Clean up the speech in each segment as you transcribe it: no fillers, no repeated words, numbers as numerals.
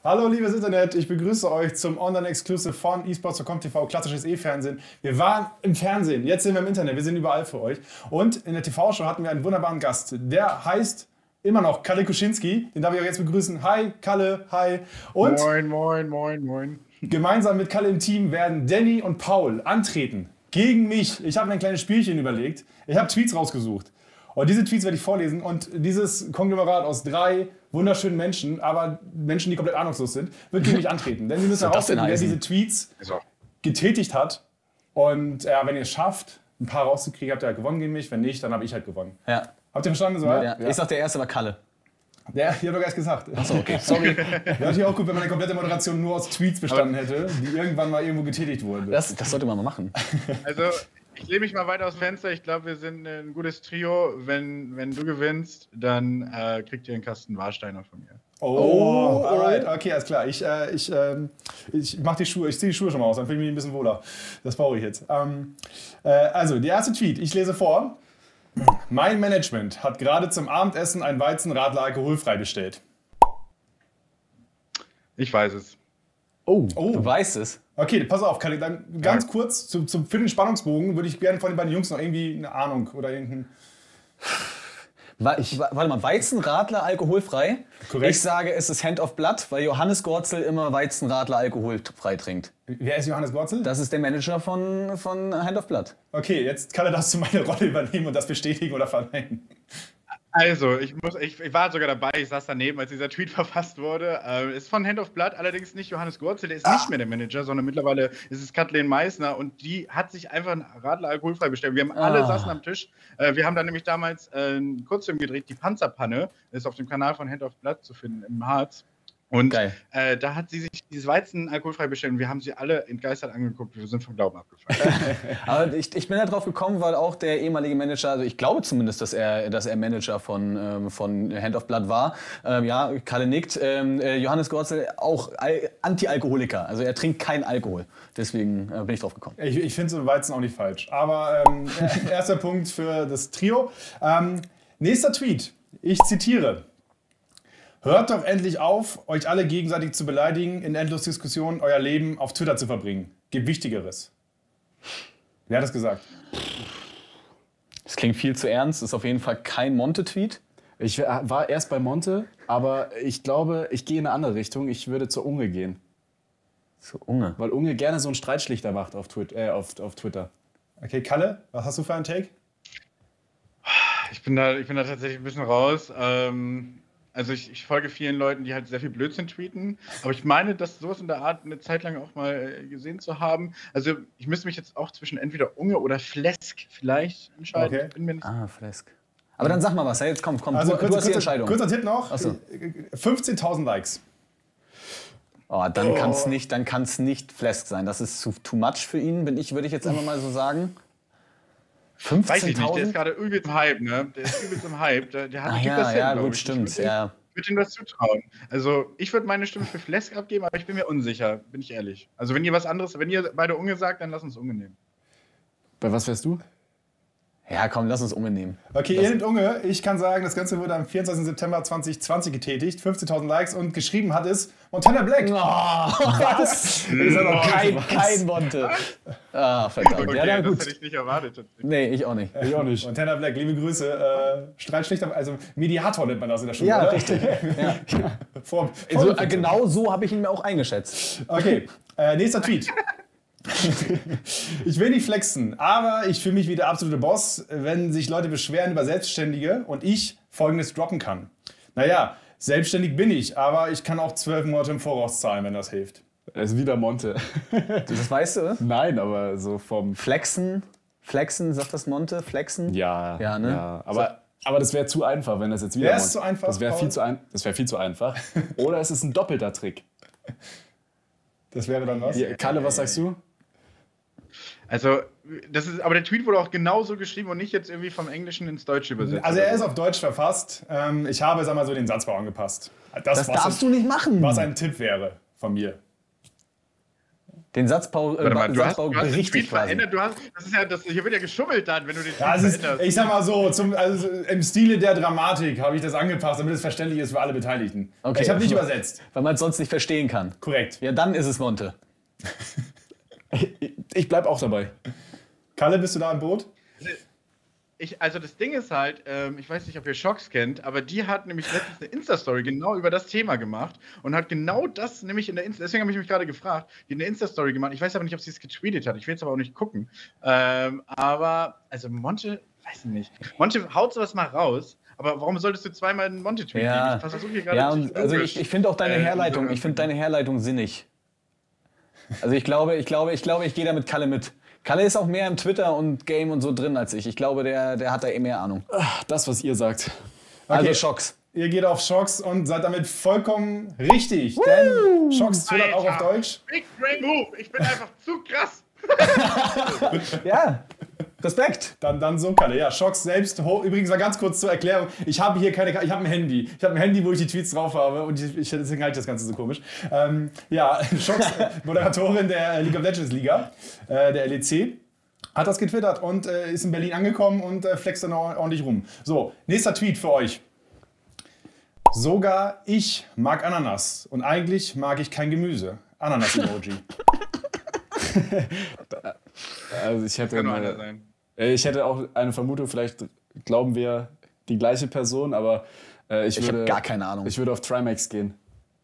Hallo liebes Internet, ich begrüße euch zum Online-Exclusive von eSports.com TV, klassisches E-Fernsehen. Wir waren im Fernsehen, jetzt sind wir im Internet, wir sind überall für euch. Und in der TV-Show hatten wir einen wunderbaren Gast, der heißt immer noch Kalle Kuschinski. Den darf ich auch jetzt begrüßen. Hi Kalle, hi. Und moin, moin, moin, moin. Gemeinsam mit Kalle im Team werden Danny und Paul antreten gegen mich. Ich habe mir ein kleines Spielchen überlegt. Ich habe Tweets rausgesucht. Und diese Tweets werde ich vorlesen. Und dieses Konglomerat aus 3 wunderschönen Menschen, aber Menschen, die komplett ahnungslos sind, wird gegen mich antreten. Denn wir müssen herausfinden, wer diese Tweets getätigt hat. Und wenn ihr es schafft, ein paar rauszukriegen, habt ihr halt gewonnen gegen mich. Wenn nicht, dann habe ich halt gewonnen. Ja. Habt ihr verstanden? So? Ja. Ich sag, der Erste war Kalle. Ja, ich habe doch erst gesagt. Achso, okay. Sorry. Wäre natürlich auch gut, wenn meine komplette Moderation nur aus Tweets bestanden hätte, die irgendwann mal irgendwo getätigt wurden. Das sollte man mal machen. Also, ich lehne mich mal weiter aus dem Fenster. Ich glaube, wir sind ein gutes Trio. Wenn du gewinnst, dann kriegt ihr einen Kasten Warsteiner von mir. Oh, alright. Okay, alles klar. Ich mach die Schuhe, ich ziehe die Schuhe schon mal aus, dann fühle ich mich ein bisschen wohler. Das brauche ich jetzt. Also, der erste Tweet. Ich lese vor. Mein Management hat gerade zum Abendessen ein Weizenradler alkoholfrei bestellt. Ich weiß es. Oh, du weißt es. Okay, pass auf, Kalle, dann ganz kurz für den Spannungsbogen würde ich gerne von den beiden Jungs noch irgendwie eine Ahnung oder irgendein... Warte mal, Weizenradler alkoholfrei? Korrekt. Ich sage, es ist Hand of Blood, weil Johannes Gorzel immer Weizenradler alkoholfrei trinkt. Wer ist Johannes Gorzel? Das ist der Manager von Hand of Blood. Okay, jetzt kann er das zu meine Rolle übernehmen und das bestätigen oder verneinen. Also, ich war sogar dabei, ich saß daneben, als dieser Tweet verfasst wurde. Ist von Hand of Blood, allerdings nicht Johannes Gorzel, der ist nicht mehr der Manager, sondern mittlerweile ist es Kathleen Meissner und die hat sich einfach einen Radler alkoholfrei bestellt. Wir haben alle saßen am Tisch. Wir haben dann nämlich damals einen Kurzfilm gedreht, die Panzerpanne, ist auf dem Kanal von Hand of Blood zu finden im Harz. Und da hat sie sich dieses Weizen alkoholfrei bestellt und wir haben sie alle entgeistert angeguckt. Wir sind vom Glauben abgefallen. Aber ich bin da drauf gekommen, weil auch der ehemalige Manager, also ich glaube zumindest, dass er Manager von Hand of Blood war. Ja, Kalle nickt. Johannes Gorzel auch Anti-Alkoholiker. Also er trinkt keinen Alkohol. Deswegen bin ich drauf gekommen. Ich finde so Weizen auch nicht falsch. Aber erster Punkt für das Trio. Nächster Tweet. Ich zitiere. Hört doch endlich auf, euch alle gegenseitig zu beleidigen, in endlos Diskussionen euer Leben auf Twitter zu verbringen. Gibt Wichtigeres. Wer hat das gesagt? Das klingt viel zu ernst. Ist auf jeden Fall kein Monte-Tweet. Ich war erst bei Monte, aber ich glaube, ich gehe in eine andere Richtung. Ich würde zur Unge gehen. Zur Unge? Weil Unge gerne so einen Streitschlichter macht auf Twitter. Okay, Kalle, was hast du für einen Take? Ich bin da tatsächlich ein bisschen raus. Also ich folge vielen Leuten, die halt sehr viel Blödsinn tweeten, aber ich meine, dass sowas in der Art eine Zeit lang auch mal gesehen zu haben. Also ich müsste mich jetzt auch zwischen entweder Unge oder Flesk vielleicht entscheiden. Okay. Ich bin mir nicht Flesk. Aber dann sag mal was, jetzt komm, Also du hast die Entscheidung. Kurzer Tipp noch, Achso. 15.000 Likes. Oh, dann kann's nicht Flesk sein. Das ist too much für ihn, würde ich jetzt einfach mal so sagen. 15.000? Weiß ich nicht, der ist gerade übelst im Hype, ne? Der ist übelst im Hype. Der hat ja, gut, stimmt. Ich würde ihm das zutrauen. Also, ich würde meine Stimme für Flesk abgeben, aber ich bin mir unsicher, bin ich ehrlich. Also, wenn ihr beide Unge sagt, dann lass uns Unge nehmen. Bei was wärst du? Ja, komm, lass uns Unge nehmen. Okay, ihr nehmt Unge. Ich kann sagen, das Ganze wurde am 24. September 2020 getätigt. 15.000 Likes und geschrieben hat es Montana Black. Oh, was? Ich sag doch kein Monte. Ah, verdammt. Okay, ja, gut. das hätte ich nicht erwartet. Nee, ich auch nicht. Ich auch nicht. Montana Black, liebe Grüße. Streitschlichter, also Mediator nennt man das in der Schule, Ja, oder? richtig. Ja. Genau so habe ich ihn mir auch eingeschätzt. Okay, nächster Tweet. Ich will nicht flexen, aber ich fühle mich wie der absolute Boss, wenn sich Leute beschweren über Selbstständige und ich Folgendes droppen kann. Naja, selbstständig bin ich, aber ich kann auch 12 Monate im Voraus zahlen, wenn das hilft. Es ist wieder Monte. Das weißt du? Nein, aber so vom... Flexen, sagt das Monte? Flexen? Ja, ne? Ja. Aber das wäre zu einfach, wenn das jetzt wieder... Wäre es zu einfach? Das wäre viel zu einfach. Oder es ist ein doppelter Trick. Das wäre dann was? Ja, Kalle, was sagst du? Also, aber der Tweet wurde auch genauso geschrieben und nicht jetzt irgendwie vom Englischen ins Deutsche übersetzt. Also er ist auf Deutsch verfasst. Ich habe, sag mal so, den Satzbau angepasst. Das darfst du nicht machen. Was ein Tipp wäre von mir. Den Satzbau, Warte mal, du hast den berichtigt Tweet quasi. verändert. Hier wird ja geschummelt dann, wenn du den Tweet Ja, veränderst. ich sag mal so, also im Stile der Dramatik habe ich das angepasst, damit es verständlich ist für alle Beteiligten. Okay. Ich habe nicht übersetzt. Weil man es sonst nicht verstehen kann. Korrekt. Ja, dann ist es Monte. Ich bleib auch dabei. Kalle, bist du da im Boot? Also das Ding ist halt, ich weiß nicht, ob ihr Shocks kennt, aber die hat nämlich letztens eine Insta-Story genau über das Thema gemacht und hat genau das nämlich in der deswegen habe ich mich gerade gefragt, die eine Insta-Story gemacht. Ich weiß aber nicht, ob sie es getweetet hat. Ich will jetzt aber auch nicht gucken. Aber, also Monte, weiß ich nicht. Monte haut sowas mal raus. Aber warum solltest du zweimal einen Monte-Tweet Ja, geben? Ich versuche hier gerade ja, und also ich finde auch deine Herleitung, ich finde deine Herleitung sinnig. Also ich glaube, ich gehe da mit Kalle mit. Kalle ist auch mehr im Twitter und Game und so drin als ich. Ich glaube, der hat da eh mehr Ahnung. Das, was ihr sagt. Also Okay. Schocks. Ihr geht auf Shocks und seid damit vollkommen richtig. Denn Shocks twittert auch auf Deutsch. Big Brain Move. Ich bin einfach zu krass. Ja, Respekt. Dann so, Kalle. Ja, Shocks selbst. Übrigens mal ganz kurz zur Erklärung. Ich habe hier ich habe ein Handy. Ich habe ein Handy, wo ich die Tweets drauf habe und deswegen halte ich das Ganze so komisch. Ja, Shocks, Moderatorin der League of Legends Liga, der LEC, hat das getwittert und ist in Berlin angekommen und flext dann ordentlich rum. So, nächster Tweet für euch. Sogar ich mag Ananas und eigentlich mag ich kein Gemüse. Ananas-Emoji. Also ich hätte, Kann nur einer sein. ich hätte auch eine Vermutung, vielleicht glauben wir die gleiche Person, aber ich Ich habe würde, gar keine Ahnung. ich würde auf Trimax gehen.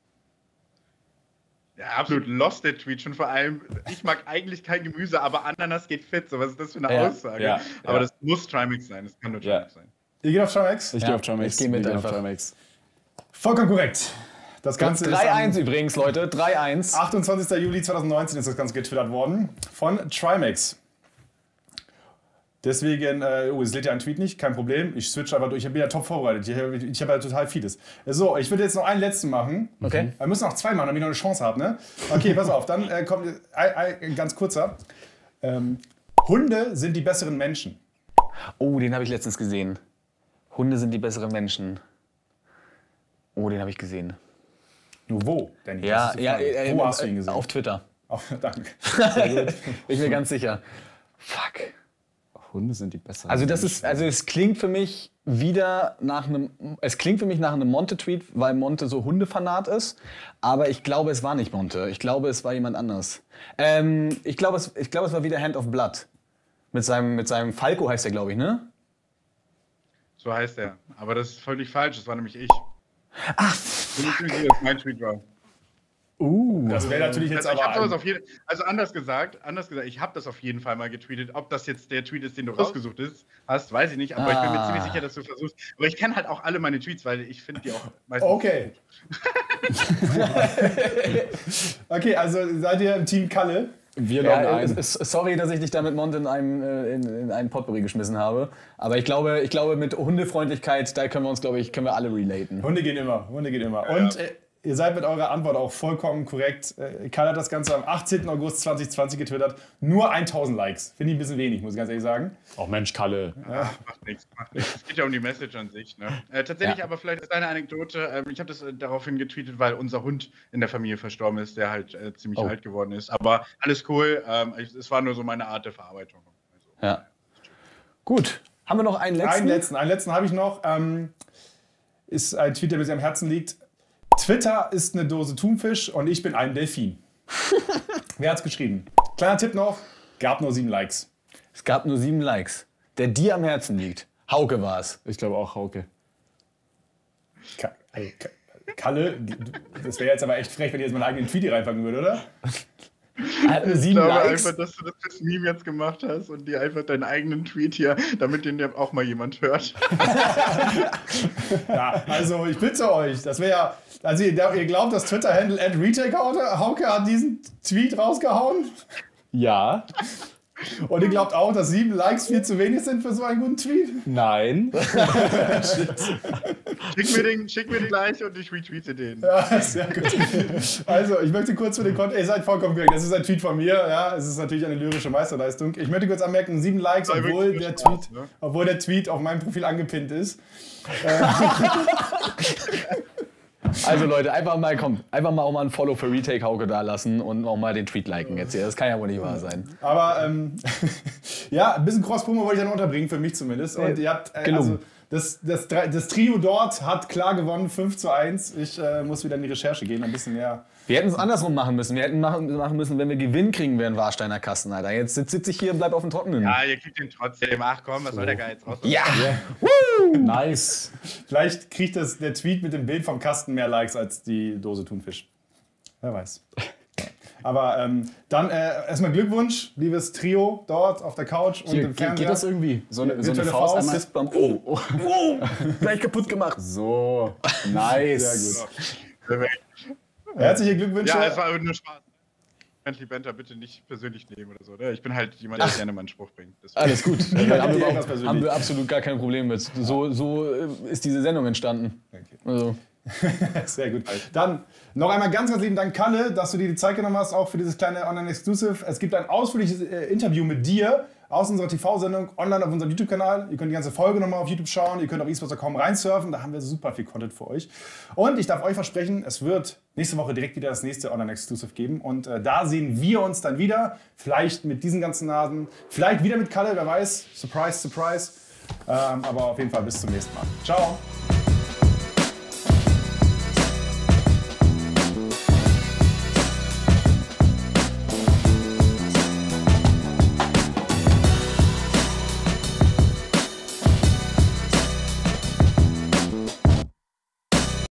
Ja, absolut lost der Tweet. Schon vor allem, ich mag eigentlich kein Gemüse, aber Ananas geht fit. So, was ist das für eine Ja, Aussage? ja, aber ja. das muss Trimax sein. Das kann nur Ja. Trimax sein. Ihr geht auf Trimax? Ich Ja, gehe auf Trimax. ich gehe mit Wir gehen auf einfach. Trimax. Vollkommen korrekt. Das Ganze ist am 3-1 übrigens, Leute. 3-1. 28. Juli 2019 ist das Ganze getwittert worden von Trimax. Deswegen, es lädt ja ein Tweet nicht, kein Problem. Ich switch einfach durch. Ich bin ja top vorbereitet. Ich habe ja total vieles. So, ich würde jetzt noch einen letzten machen. Okay. Wir müssen noch zwei machen, damit ich noch eine Chance habe. Ne? Okay, pass auf. Dann kommt ein ganz kurzer. Hunde sind die besseren Menschen. Oh, den habe ich letztens gesehen. Hunde sind die besseren Menschen. Oh, den habe ich gesehen. Nur wo? Denn Ja, wo hast du ihn gesehen? auf Twitter. Danke. Ich bin ganz sicher. Fuck. Hunde sind die besseren. Also es klingt für mich wieder nach einem Monte-Tweet, weil Monte so Hundefanat ist. Aber ich glaube, es war nicht Monte. Ich glaube, es war jemand anders. Ich glaube, es war wieder Hand of Blood. Mit seinem Falco heißt er, glaube ich, ne? So heißt er. Aber das ist völlig falsch. Das war nämlich ich. Ach, Bin ich mir sicher, dass mein Tweet war. Das wäre natürlich jetzt Also ich habe aber. sowas auf jeden anders gesagt, ich habe das auf jeden Fall mal getweetet. Ob das jetzt der Tweet ist, den du rausgesucht hast, weiß ich nicht. Aber ich bin mir ziemlich sicher, dass du versuchst. Aber ich kenne halt auch alle meine Tweets, weil ich finde die auch meistens. Okay. Okay, also seid ihr im Team Kalle? Wir loggen ja, ein. sorry, dass ich dich da mit Monte in einen Potpourri geschmissen habe. Aber ich glaube, mit Hundefreundlichkeit, da können wir alle relaten. Hunde gehen immer. Und ihr seid mit eurer Antwort auch vollkommen korrekt. Kalle hat das Ganze am 18. August 2020 getwittert. Nur 1000 Likes. Finde ich ein bisschen wenig, muss ich ganz ehrlich sagen. Oh Mensch, Kalle. Macht nichts. Es geht ja um die Message an sich. Ne? Tatsächlich Ja. Aber vielleicht ist eine Anekdote. Ich habe das daraufhin getweetet, weil unser Hund in der Familie verstorben ist, der halt ziemlich alt geworden ist. Aber alles cool. Es war nur so meine Art der Verarbeitung. Also, Ja. Gut. Haben wir noch einen letzten? Einen letzten habe ich noch. Ist ein Tweet, der mir sehr am Herzen liegt. Twitter ist eine Dose Thunfisch und ich bin ein Delfin. Wer hat's geschrieben? Kleiner Tipp noch, gab nur 7 Likes. Es gab nur 7 Likes. Der dir am Herzen liegt. Hauke war es. Ich glaube auch Hauke. Kalle, das wäre jetzt aber echt frech, wenn ich jetzt meinen eigenen Tweet hier reinpacken würde, oder? Er hat nur Ich 7 glaube Likes. einfach, dass du das fürs Meme jetzt gemacht hast und dir einfach deinen eigenen Tweet hier, damit den ja auch mal jemand hört. Ja, also ich bitte euch, das wäre ja, also ihr glaubt, dass Twitter-Handle @retake-Hauke hat diesen Tweet rausgehauen? Ja. Und ihr glaubt auch, dass 7 Likes viel zu wenig sind für so einen guten Tweet? Nein. Schick mir den gleich und ich retweete den. Ja, sehr gut. Also, ich möchte kurz für den Kontext, ihr seid vollkommen korrekt, das ist ein Tweet von mir, ja, es ist natürlich eine lyrische Meisterleistung. Ich möchte kurz anmerken, 7 Likes, Aber obwohl wirklich der, Spaß, Tweet, ne? obwohl der Tweet auf meinem Profil angepinnt ist. Also Leute, einfach mal auch mal ein Follow für Retake Hauke da lassen und auch mal den Tweet liken jetzt hier. Das kann ja wohl nicht wahr sein. Aber ja, ein bisschen Cross-Promo wollte ich dann unterbringen, für mich zumindest. Und ihr habt gelungen. Das Trio dort hat klar gewonnen, 5:1. Ich muss wieder in die Recherche gehen, ein bisschen mehr. Wir hätten es andersrum machen müssen. Wir hätten machen müssen, wenn wir Gewinn kriegen, wären Warsteiner Kasten, Alter. Jetzt sitze ich hier und bleib auf dem Trockenen. Ja, ihr kriegt den trotzdem. Ach komm, was soll der Geil jetzt raus? Ja! Nice. Vielleicht kriegt der Tweet mit dem Bild vom Kasten mehr Likes als die Dose Thunfisch. Wer weiß. Aber dann erstmal Glückwunsch, liebes Trio dort auf der Couch und im Fernseher. Geht das irgendwie? So eine Virtuelle Faust Faust. einmal? Fistbump. Oh, gleich kaputt gemacht. So, nice. Sehr gut. Herzliche Glückwünsche. Ja, es war nur Spaß. Friendly Banter bitte nicht persönlich nehmen oder so. Ne? Ich bin halt jemand, der gerne mal einen Spruch bringt. Deswegen. Alles gut. Niemand Haben wir absolut gar kein Problem mit. So ist diese Sendung entstanden. Okay. Also. Sehr gut. Dann noch einmal ganz, ganz lieben Dank, Kalle, dass du dir die Zeit genommen hast, auch für dieses kleine Online-Exclusive. Es gibt ein ausführliches Interview mit dir aus unserer TV-Sendung online auf unserem YouTube-Kanal. Ihr könnt die ganze Folge nochmal auf YouTube schauen. Ihr könnt auf esports.com reinsurfen. Da haben wir super viel Content für euch. Und ich darf euch versprechen, es wird nächste Woche direkt wieder das nächste Online-Exclusive geben. Und da sehen wir uns dann wieder. Vielleicht mit diesen ganzen Nasen. Vielleicht wieder mit Kalle, wer weiß. Surprise, surprise. Aber auf jeden Fall bis zum nächsten Mal. Ciao.